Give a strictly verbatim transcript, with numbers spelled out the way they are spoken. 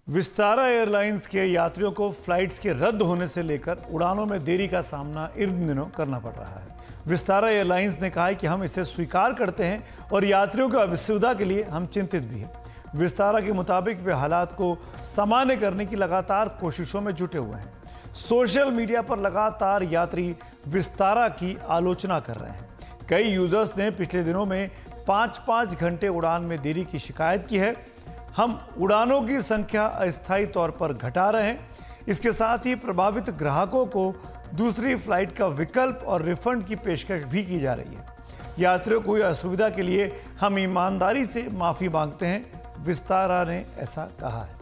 Vistara airlines के यात्रियों को फ्लाइट्स के रद्द होने से लेकर उड़ानों में देरी का सामना इन दिनों करना पड़ रहा है। विस्तारा एयरलाइंस ने कहा है कि हम इसे स्वीकार करते हैं और यात्रियों की असुविधा के लिए हम चिंतित भी हैं। विस्तारा के मुताबिक वे हालात को सामान्य करने की लगातार कोशिशों में जुटे हुए हैं। सोशल मीडिया पर लगातार यात्री विस्तारा की आलोचना कर रहे हैं। कई यूजर्स ने पिछले दिनों में पाँच पाँच घंटे उड़ान में देरी की शिकायत की है। हम उड़ानों की संख्या अस्थायी तौर पर घटा रहे हैं। इसके साथ ही प्रभावित ग्राहकों को दूसरी फ्लाइट का विकल्प और रिफंड की पेशकश भी की जा रही है। यात्रियों को हुई असुविधा के लिए हम ईमानदारी से माफ़ी मांगते हैं, विस्तारा ने ऐसा कहा है।